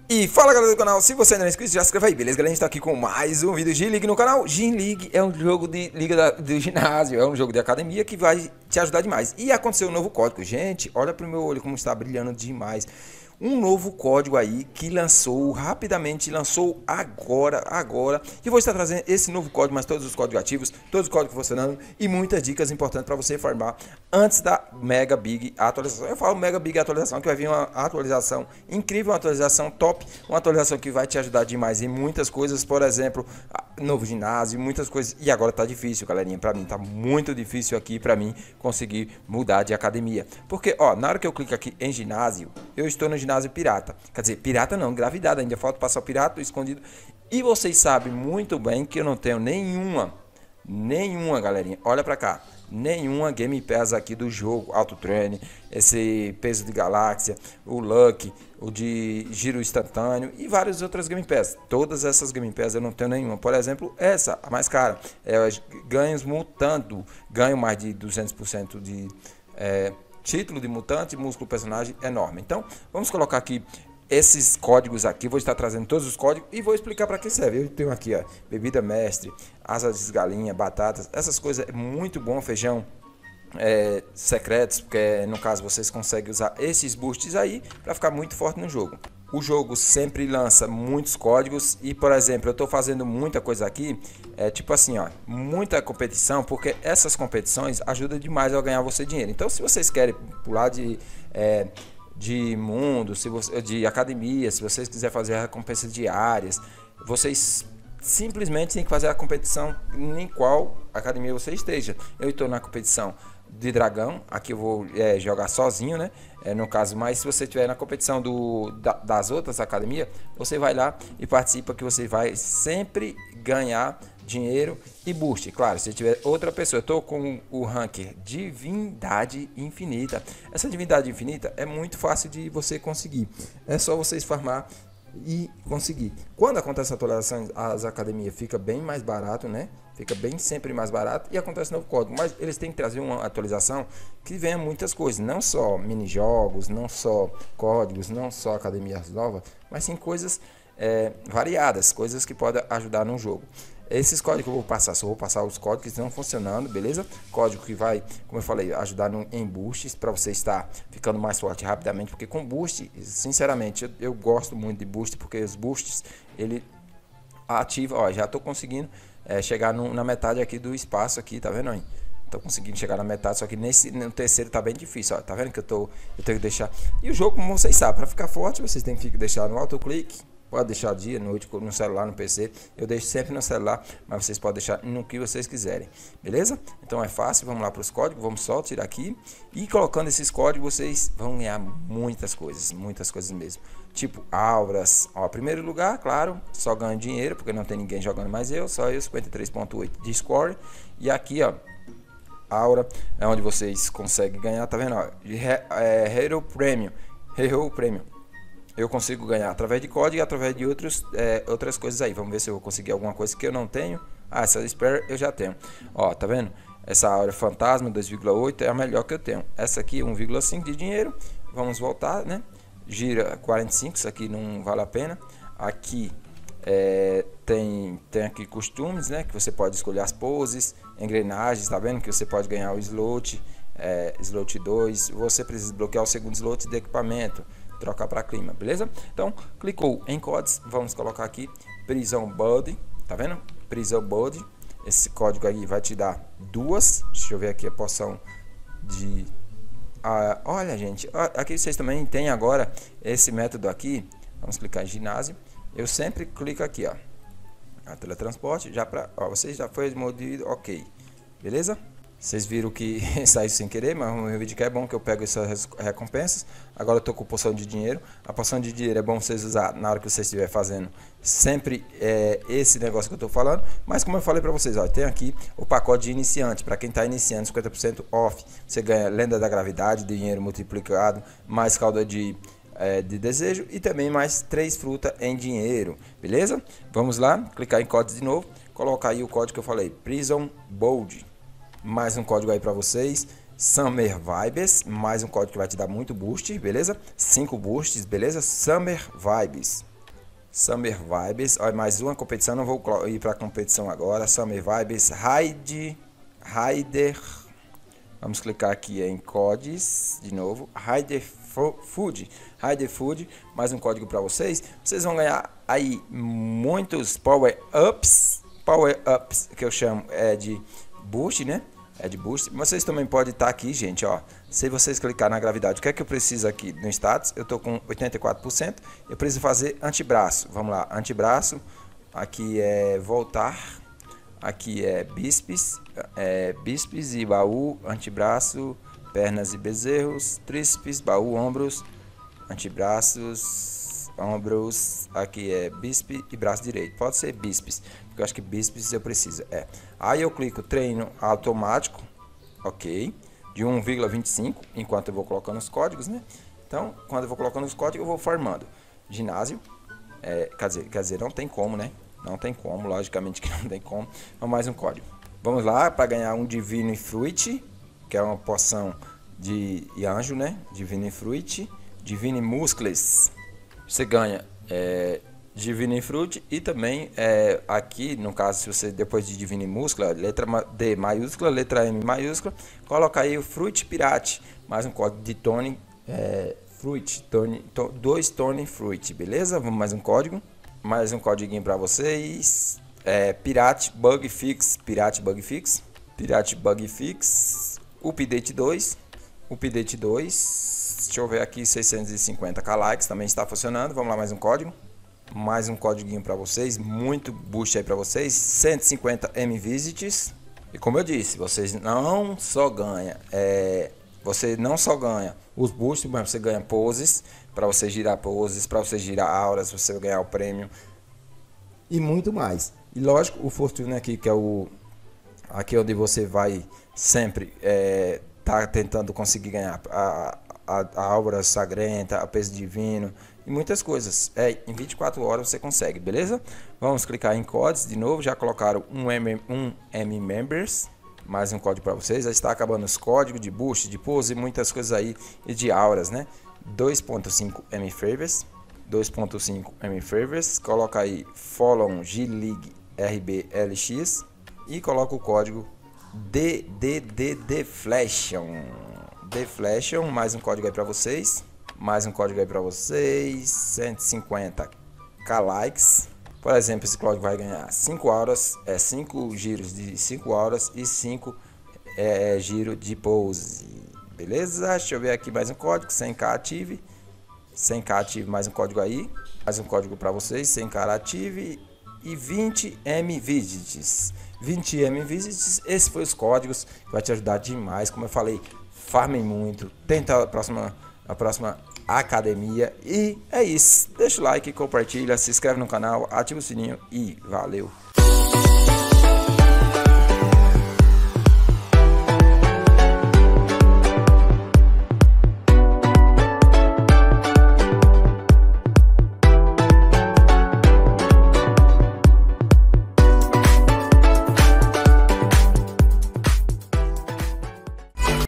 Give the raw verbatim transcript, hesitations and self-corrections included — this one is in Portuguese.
E fala galera do canal, se você ainda não é inscrito, já se inscreve aí, beleza? Galera, a gente tá aqui com mais um vídeo de G-League no canal. G-League é um jogo de liga da, do ginásio, é um jogo de academia que vai te ajudar demais. E aconteceu um novo código, gente, olha pro meu olho como está brilhando demais. Um novo código aí que lançou, rapidamente lançou agora, agora. E vou estar trazendo esse novo código, mas todos os códigos ativos, todos os códigos funcionando e muitas dicas importantes para você farmar antes da Mega Big atualização. Eu falo Mega Big atualização, que vai vir uma atualização incrível, uma atualização top, uma atualização que vai te ajudar demais em muitas coisas, por exemplo, novo ginásio, muitas coisas. E agora tá difícil, galerinha, para mim tá muito difícil aqui para mim conseguir mudar de academia. Porque, ó, na hora que eu clico aqui em ginásio, eu estou no ginásio ginásio pirata, quer dizer, pirata não, gravidade, ainda falta passar o pirata, o escondido, e vocês sabem muito bem que eu não tenho nenhuma, nenhuma, galerinha, olha pra cá, nenhuma Game Pass aqui do jogo, Auto Train, esse peso de galáxia, o Lucky, o de giro instantâneo e várias outras Game Pass, todas essas Game Pass eu não tenho nenhuma, por exemplo, essa, a mais cara, é ganhos mutando, ganho mais de duzentos por cento de... É, título de mutante, músculo, personagem enorme. Então, vamos colocar aqui esses códigos aqui. Vou estar trazendo todos os códigos e vou explicar para que serve. Eu tenho aqui, ó, bebida mestre, asas de galinha, batatas, essas coisas é muito bom, feijão é, secretos, porque no caso vocês conseguem usar esses boosts aí para ficar muito forte no jogo. O jogo sempre lança muitos códigos e, por exemplo, eu estou fazendo muita coisa aqui, é tipo assim, ó, muita competição, porque essas competições ajudam demais a ganhar você dinheiro. Então, se vocês querem pular de, é, de mundo, se você, de academia, se vocês quiserem fazer recompensas diárias, vocês simplesmente tem que fazer a competição em qual academia você esteja. Eu estou na competição de dragão, aqui eu vou é, jogar sozinho, né? É, no caso, mas se você estiver na competição do, da, das outras academias, você vai lá e participa, que você vai sempre ganhar dinheiro e boost. Claro, se tiver outra pessoa, eu estou com o ranker Divindade Infinita. Essa Divindade Infinita é muito fácil de você conseguir. É só vocês farmar e conseguir. Quando acontece a atualização, as academias fica bem mais barato, né? Fica bem sempre mais barato e acontece novo código. Mas eles têm que trazer uma atualização que venha muitas coisas, não só mini jogos, não só códigos, não só academias novas, mas sim coisas é, variadas, coisas que podem ajudar no jogo. Esses códigos que eu vou passar, só vou passar os códigos que estão funcionando, beleza? Código que vai, como eu falei, ajudar no, em boosts, para você estar ficando mais forte rapidamente, porque com boost, sinceramente, eu, eu gosto muito de boost, porque os boosts, ele ativa, ó, já estou conseguindo é, chegar no, na metade aqui do espaço aqui, tá vendo aí? Tô conseguindo chegar na metade, só que nesse no terceiro tá bem difícil, ó, tá vendo que eu tô, eu tenho que deixar, e o jogo, como vocês sabem, para ficar forte, vocês têm que deixar no autoclique. Pode deixar dia, noite, no celular, no P C. Eu deixo sempre no celular, mas vocês podem deixar no que vocês quiserem. Beleza? Então é fácil, vamos lá para os códigos. Vamos só tirar aqui. E colocando esses códigos, vocês vão ganhar muitas coisas. Muitas coisas mesmo. Tipo auras. Ó, primeiro lugar, claro, só ganho dinheiro, porque não tem ninguém jogando mais eu. Só eu, cinquenta e três ponto oito de score. E aqui, ó, aura é onde vocês conseguem ganhar. Tá vendo? Ó, é, Hero Premium. Hero Premium. Eu consigo ganhar através de código e através de outros, é, outras coisas aí. Vamos ver se eu vou conseguir alguma coisa que eu não tenho. Ah, essa Spare eu já tenho. Ó, tá vendo? Essa Aura Fantasma dois vírgula oito é a melhor que eu tenho. Essa aqui um vírgula cinco de dinheiro. Vamos voltar, né? Gira quarenta e cinco, isso aqui não vale a pena. Aqui é, tem, tem aqui costumes, né? Que você pode escolher as poses, engrenagens, tá vendo? Que você pode ganhar o slot, é, slot dois. Você precisa bloquear o segundo slot de equipamento. Trocar para clima, beleza? Então, clicou em codes, vamos colocar aqui Prison Body, tá vendo? Prison Body, esse código aí vai te dar duas, deixa eu ver aqui a poção de... Ah, olha, gente, aqui vocês também tem agora esse método aqui, vamos clicar em ginásio, eu sempre clico aqui, ó, a teletransporte, já para, ó, vocês já foi movido, ok, beleza? Vocês viram que saiu sem querer, mas o meu vídeo que é bom que eu pego essas recompensas. Agora eu tô com poção de dinheiro. A poção de dinheiro é bom vocês usar na hora que vocês estiver fazendo sempre é, esse negócio que eu tô falando. Mas como eu falei para vocês, ó, tem aqui o pacote de iniciante. Para quem tá iniciando, cinquenta por cento off. Você ganha lenda da gravidade, dinheiro multiplicado, mais calda de, é, de desejo e também mais três frutas em dinheiro. Beleza? Vamos lá, clicar em código de novo. Colocar aí o código que eu falei, Prison Bold. Mais um código aí para vocês, Summer Vibes, mais um código que vai te dar muito boost, beleza? cinco boosts, beleza? Summer Vibes. Summer Vibes, olha, mais uma competição, não vou ir para a competição agora. Summer Vibes, Raid, Raider, vamos clicar aqui em codes, de novo, Raider Food, Raider Food, mais um código para vocês. Vocês vão ganhar aí muitos Power Ups, Power Ups, que eu chamo é de Boost, né? É de boost. Vocês também podem estar aqui, gente, ó. Se vocês clicar na gravidade, o que é que eu preciso aqui no status? Eu tô com oitenta e quatro por cento. Eu preciso fazer antebraço. Vamos lá, antebraço. Aqui é voltar. Aqui é bíceps, é bíceps e baú, antebraço, pernas e bezerros, tríceps, baú, ombros, antebraços, ombros. Aqui é bíceps e braço direito. Pode ser bíceps, porque eu acho que bíceps eu preciso. É. Aí eu clico treino automático, ok, de um vírgula vinte e cinco, enquanto eu vou colocando os códigos, né? Então, quando eu vou colocando os códigos, eu vou formando. Ginásio, é, quer dizer, quer dizer, não tem como, né? Não tem como, logicamente que não tem como. Então, mais um código. Vamos lá para ganhar um Divine Fruit, que é uma poção de anjo, né? Divine Fruit, Divine Muscles. Você ganha é, Divine Fruit e também é, aqui, no caso, se você depois de Divine Muscula, letra D maiúscula, letra M maiúscula, coloca aí o Fruit Pirate, mais um código de Tony é, Fruit, Tony, to, dois Tony Fruit, beleza? Vamos mais um código, mais um códiguinho para vocês, é, Pirate Bug Fix, Pirate Bug Fix, Pirate Bug Fix, Update dois, Update dois, deixa eu ver aqui, seiscentos e cinquenta K likes, também está funcionando. Vamos lá, mais um código. Mais um código para vocês, muito boost aí para vocês, cento e cinquenta M visits. E como eu disse, vocês não só ganham, é, você não só ganha os boosts, mas você ganha poses, para você girar poses, para você girar auras, você vai ganhar o prêmio e muito mais. E lógico, o Fortune aqui, que é o aqui onde você vai sempre é, tá tentando conseguir ganhar a, a, a aura sagrenta, a peso divino e muitas coisas. É, em vinte e quatro horas você consegue, beleza? Vamos clicar em codes de novo. Já colocaram um M, um M Members, mais um código para vocês. Já está acabando os códigos de boost, de pose e muitas coisas aí e de auras, né? dois ponto cinco M Favors, dois ponto cinco M Favors. Coloca aí Follow G-League R B L X e coloca o código D D D Deflation. Deflation, mais um código aí para vocês. Mais um código aí para vocês, cento e cinquenta K likes. Por exemplo, esse código vai ganhar cinco horas, é cinco giros de cinco horas e cinco é, giro de pose. Beleza? Deixa eu ver aqui mais um código, cem K ative. cem K ative, mais um código aí. Mais um código para vocês, cem K ative e vinte M visits. vinte M visits, esses foram os códigos que vai te ajudar demais. Como eu falei, farmem muito, tenta a próxima a próxima academia e é isso. Deixa o like, compartilha, se inscreve no canal, ativa o sininho e valeu!